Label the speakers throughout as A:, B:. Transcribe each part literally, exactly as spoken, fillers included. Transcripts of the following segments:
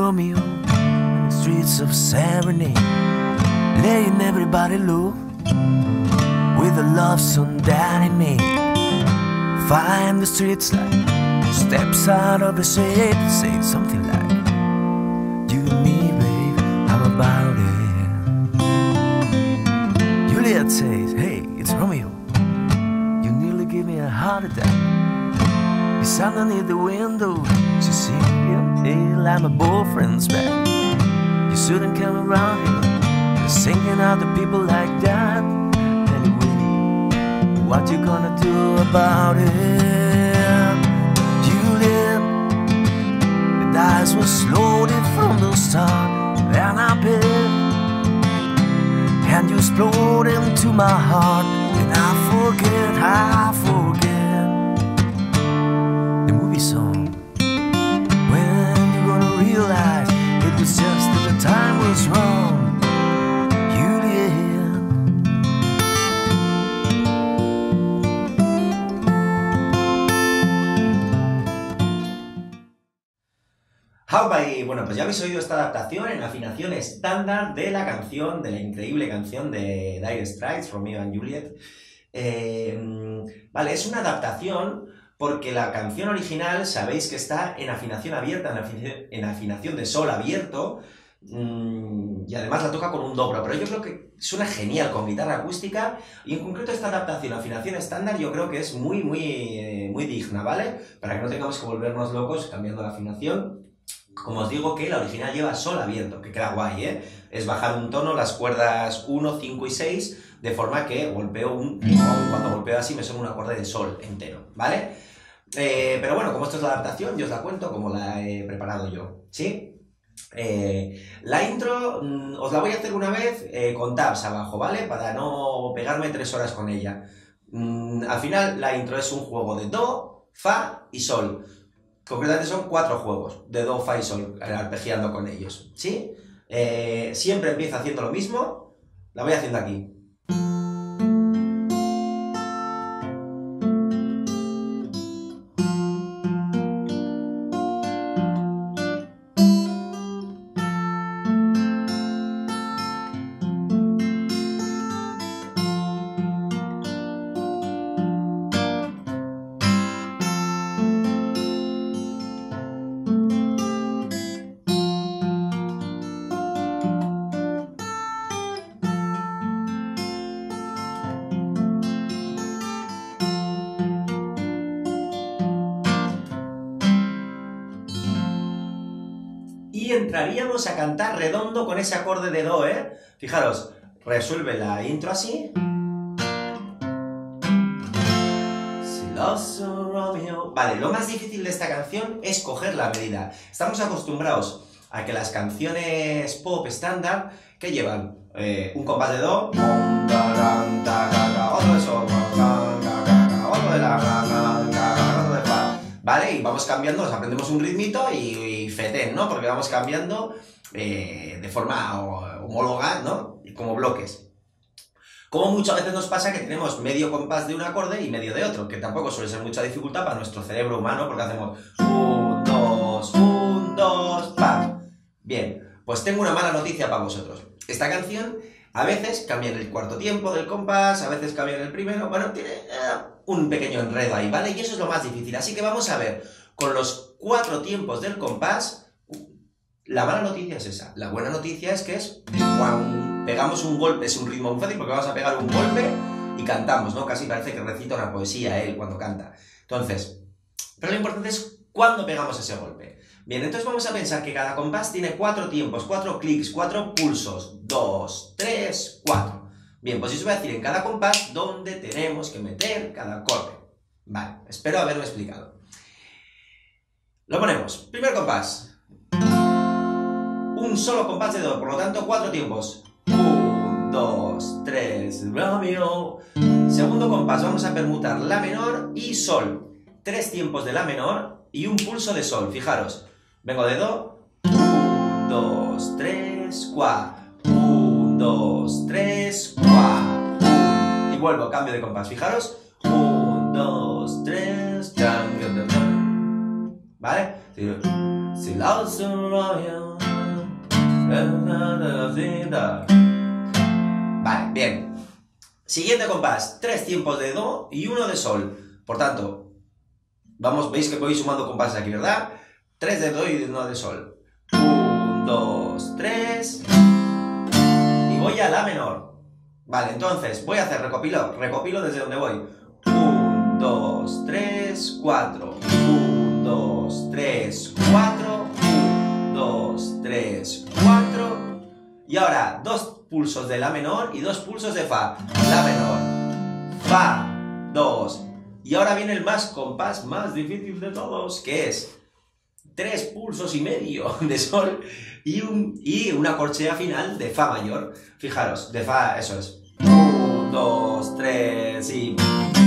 A: Romeo in the streets of Serenade, letting everybody low with a love song that he made. Find the streets like steps out of the shade, say something like, you and me, babe, how about it? Juliet says, hey, it's Romeo, you nearly gave me a heart attack. You stand underneath the window, she's singing, hey, like my boyfriend's back. You shouldn't come around here, you're singing out to people like that. Anyway, what you gonna do about it? Juliet, the dice was loaded from the start, and I bet, and you explode into my heart, and I forget, I forget the movie song. When you gonna realize it was just that the time was wrong, Juliet.
B: How by... Bueno, pues ya habéis oído esta adaptación en afinación estándar de la canción, de la increíble canción de Dire Straits, Romeo and Juliet. Eh, vale, es una adaptación porque la canción original sabéis que está en afinación abierta, en afinación, en afinación de sol abierto, mmm, y además la toca con un dobro, pero yo creo que suena genial con guitarra acústica, y en concreto esta adaptación a afinación estándar yo creo que es muy, muy, eh, muy digna, ¿vale? Para que no tengamos que volvernos locos cambiando la afinación. Como os digo que la original lleva sol abierto, que queda guay, ¿eh? Es bajar un tono, las cuerdas uno, cinco y seis, de forma que golpeo un... Cuando golpeo así me suena un acorde de sol entero, ¿vale? Eh, pero bueno, como esto es la adaptación, yo os la cuento como la he preparado yo, ¿sí? Eh, la intro mmm, os la voy a hacer una vez eh, con tabs abajo, ¿vale? Para no pegarme tres horas con ella. Mm, al final la intro es un juego de do, fa y sol. Concretamente son cuatro juegos de do, fa y sol, arpegiando con ellos, ¿sí? Eh, siempre empiezo haciendo lo mismo, la voy haciendo aquí. Y entraríamos a cantar redondo con ese acorde de do, ¿eh? Fijaros, resuelve la intro así. Vale, lo más difícil de esta canción es coger la medida. Estamos acostumbrados a que las canciones pop estándar, que llevan eh, un compás de do, otro de sol, otro de la, otro de fa, ¿vale? Y vamos cambiando, nos aprendemos un ritmito y, y fetén, ¿no? Porque vamos cambiando eh, de forma homóloga, ¿no? Como bloques. Como muchas veces nos pasa que tenemos medio compás de un acorde y medio de otro, que tampoco suele ser mucha dificultad para nuestro cerebro humano, porque hacemos un, dos, un, dos, pa. Bien, pues tengo una mala noticia para vosotros. Esta canción a veces cambia en el cuarto tiempo del compás, a veces cambia en el primero, bueno, tiene eh, un pequeño enredo ahí, ¿vale? Y eso es lo más difícil, así que vamos a ver con los cuatro tiempos del compás. La mala noticia es esa, la buena noticia es que es ¡guau! Pegamos un golpe, es un ritmo muy fácil porque vamos a pegar un golpe y cantamos, ¿no? Casi parece que recita una poesía él cuando canta. Entonces, pero lo importante es cuándo pegamos ese golpe. Bien, entonces vamos a pensar que cada compás tiene cuatro tiempos, cuatro clics, cuatro pulsos. Dos, tres, cuatro. Bien, pues yo os voy a decir en cada compás dónde tenemos que meter cada acorde. Vale, espero haberme explicado. Lo ponemos. Primer compás. Un solo compás de do, por lo tanto, cuatro tiempos. Un, dos, tres, Romeo. Segundo compás, vamos a permutar la menor y sol. Tres tiempos de la menor y un pulso de sol. Fijaros, vengo de do. Un, dos, tres, cuatro. Un, dos, tres, cuatro. Y vuelvo, cambio de compás. Fijaros. Un, dos, tres. ¿Vale? Si loves Romeo. Vale, bien. Siguiente compás, tres tiempos de do y uno de sol. Por tanto, vamos, veis que voy sumando compases aquí, ¿verdad? tres de do y uno de sol. uno, dos, tres. Y voy a la menor. Vale, entonces voy a hacer recopilo, recopilo desde donde voy. uno, dos, tres, cuatro. uno, dos, tres, cuatro. uno, dos, tres, cuatro. Y ahora, dos pulsos de la menor y dos pulsos de fa. La menor, fa, dos. Y ahora viene el más compás más difícil de todos, que es tres pulsos y medio de sol y, un, y una corchea final de fa mayor. Fijaros, de fa, eso es. uno, dos, tres y...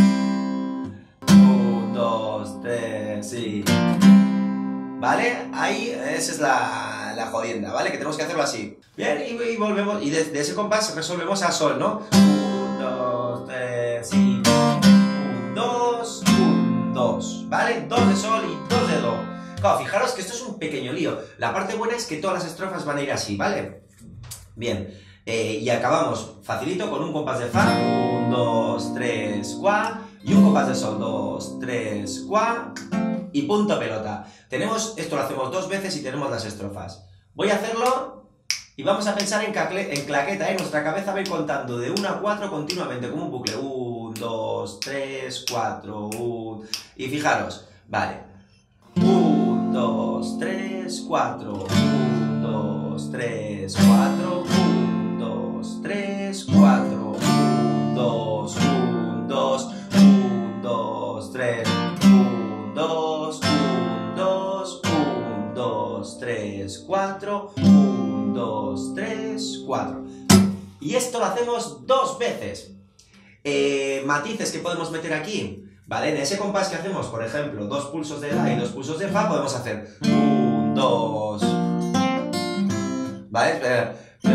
B: uno, dos, tres y... ¿Vale? Ahí, esa es la, la jodienda, ¿vale? Que tenemos que hacerlo así. Bien, y, y volvemos, y de, de ese compás resolvemos a sol, ¿no? uno, dos, tres y... uno, dos, uno, dos, ¿vale? dos de sol y dos de do. Claro, fijaros que esto es un pequeño lío. La parte buena es que todas las estrofas van a ir así, ¿vale? Bien, eh, y acabamos facilito con un compás de fa, uno, dos, tres, cuá, y un compás de sol, dos, tres, cuá, y punto pelota. Tenemos, esto lo hacemos dos veces y tenemos las estrofas. Voy a hacerlo y vamos a pensar en, cacle, en claqueta, ¿eh? Nuestra cabeza va a ir contando de uno a cuatro continuamente, como un bucle. uno, dos, tres, cuatro, uno... Y fijaros, vale. uno, dos, tres, cuatro. uno, dos, tres, cuatro. uno, dos, tres, cuatro. uno, dos, uno, dos. uno, dos, tres. uno, dos, uno, dos. uno, dos, tres, cuatro. uno, dos, tres, cuatro. Y esto lo hacemos dos veces. Eh, matices que podemos meter aquí. Vale, en ese compás que hacemos, por ejemplo, dos pulsos de la y dos pulsos de fa, podemos hacer uno, dos. Vale, espera.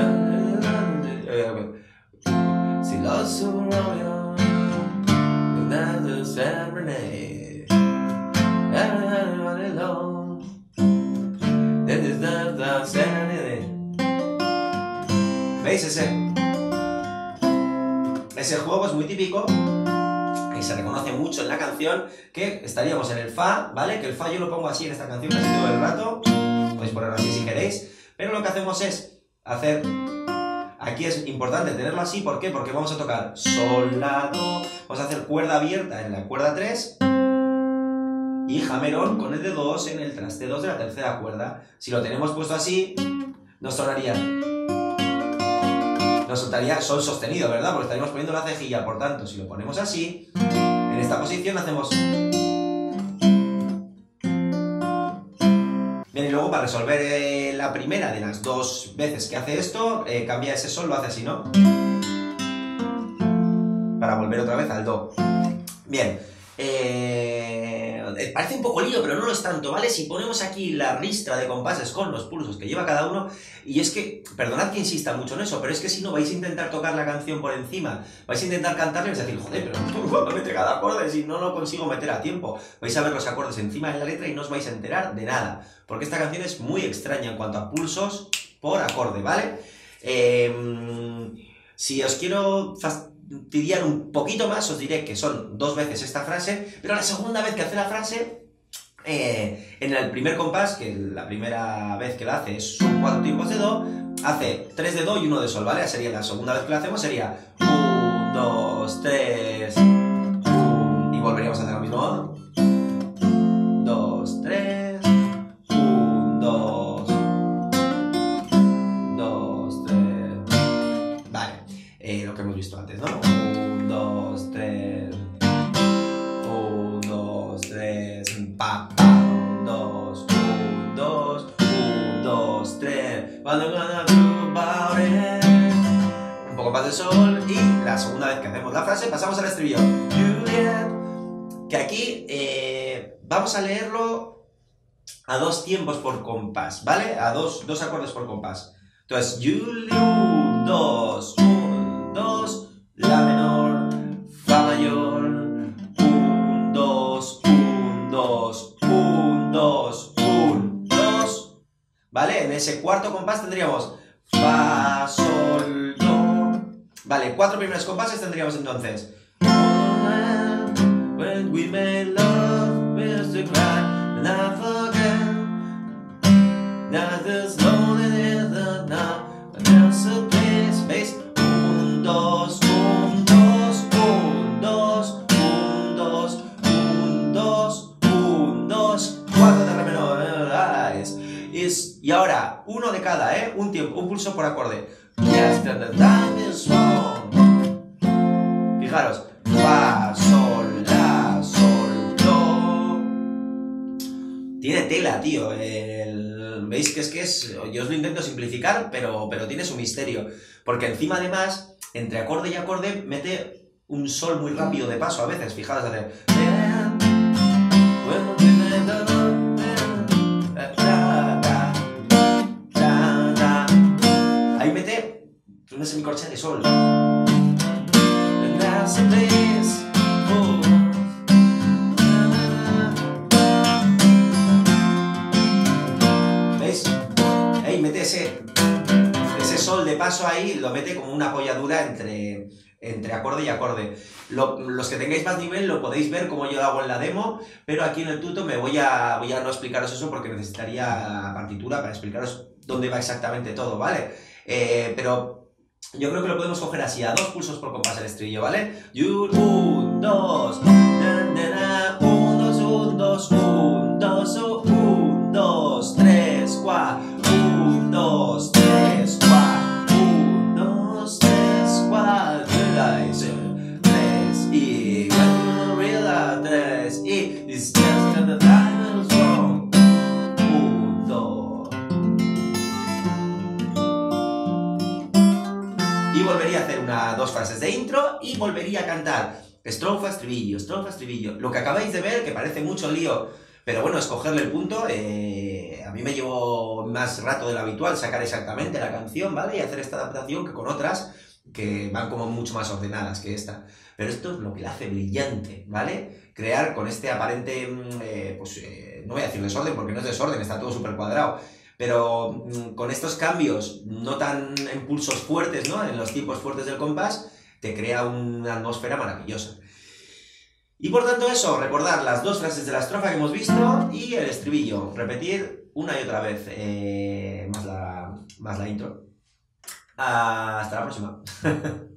B: Si los surround another serenade, everybody alone, that is not the serenade. ¿Veis ese? Ese juego es muy típico y se reconoce mucho en la canción, que estaríamos en el fa, ¿vale? Que el fa yo lo pongo así en esta canción casi todo el rato, podéis ponerlo así si queréis, pero lo que hacemos es hacer, aquí es importante tenerlo así, ¿por qué? Porque vamos a tocar sol, la, do, vamos a hacer cuerda abierta en la cuerda tres y jamerón con el de dos en el traste dos de la tercera cuerda. Si lo tenemos puesto así, nos sonaría... nos soltaría sol sostenido, ¿verdad? Porque estaríamos poniendo la cejilla, por tanto, si lo ponemos así, en esta posición hacemos... Bien, y luego para resolver eh, la primera de las dos veces que hace esto, eh, cambia ese sol, lo hace así, ¿no? Para volver otra vez al do. Bien, eh, parece un poco lío, pero no lo es tanto, ¿vale? Si ponemos aquí la ristra de compases con los pulsos que lleva cada uno, y es que, perdonad que insista mucho en eso, pero es que si no vais a intentar tocar la canción por encima, vais a intentar cantarla y vais a decir, joder, pero ¿cuándo mete cada acorde si no lo consigo meter a tiempo? Vais a ver los acordes encima de la letra y no os vais a enterar de nada, porque esta canción es muy extraña en cuanto a pulsos por acorde, ¿vale? Eh, si os quiero fastidiar un poquito más, os diré que son dos veces esta frase, pero la segunda vez que hace la frase, eh, en el primer compás, que la primera vez que la hace son cuatro tiempos de do, hace tres de do y uno de sol, ¿vale? Sería la segunda vez que la hacemos, sería uno, dos, tres, y volveríamos a hacer lo mismo. dos, tres, uno, dos, dos, tres. Vale, eh, lo que hemos visto antes, ¿no? uno, dos, tres, uno, dos, tres, pa, pa, uno, dos, uno, dos, uno, dos, tres, what I'm gonna do about it. Un poco más de sol y la segunda vez que hacemos la frase pasamos al estribillo. Juliet, que aquí eh, vamos a leerlo a dos tiempos por compás, ¿vale? A dos, dos acordes por compás. Entonces, Juliet, uno, dos, uno, dos, la menor, fa mayor, uno, dos, uno, dos, uno, dos, uno, dos, ¿vale? En ese cuarto compás tendríamos fa, sol, do. Vale, cuatro primeros compases tendríamos entonces. When we made love, we used to cry, and I forget. Now there's loneliness now, but there's a place. ¿Veis? Un, dos, un, dos, un, dos, un, dos, un, dos, un, dos, cuatro de re menor. Es, y ahora, uno de cada, ¿eh? Un tiempo, un pulso por acorde. Just the time is wrong. Fijaros, fa, sol, la, sol, do. Tiene tela, tío. El... Veis que es que es... Yo os lo intento simplificar, pero, pero tiene su misterio. Porque encima, además, entre acorde y acorde, mete un sol muy rápido de paso a veces. Fijaros, hace... Ahí mete una semicorchea de sol. ¿Veis? Ahí mete ese, ese sol de paso ahí, lo mete como una apoyadura entre, entre acorde y acorde. Lo, los que tengáis más nivel lo podéis ver como yo lo hago en la demo, pero aquí en el tuto me voy a, voy a no explicaros eso porque necesitaría partitura para explicaros dónde va exactamente todo, ¿vale? Eh, pero... Yo creo que lo podemos coger así, a dos pulsos por compás el estribillo, ¿vale? Un, dos, un, dos, un, dos, un, dos, un, dos, tres, cuatro, un, dos, tres, cuatro, un, dos, tres, cuatro, tres, y tres, y it's just that the time is wrong. Un, dos. Y volvería a hacer una, dos frases de intro y volvería a cantar estrofa, estribillo, estrofa, estribillo. Lo que acabáis de ver, que parece mucho lío, pero bueno, escogerle el punto, eh, a mí me llevó más rato de lo habitual sacar exactamente la canción, ¿vale? Y hacer esta adaptación que con otras que van como mucho más ordenadas que esta. Pero esto es lo que la hace brillante, ¿vale? Crear con este aparente, eh, pues eh, no voy a decir desorden porque no es desorden, está todo súper cuadrado. Pero con estos cambios no tan en pulsos fuertes, ¿no? En los tiempos fuertes del compás, te crea una atmósfera maravillosa. Y por tanto eso, recordar las dos frases de la estrofa que hemos visto y el estribillo. Repetir una y otra vez, eh, más, la, más la intro. Hasta la próxima.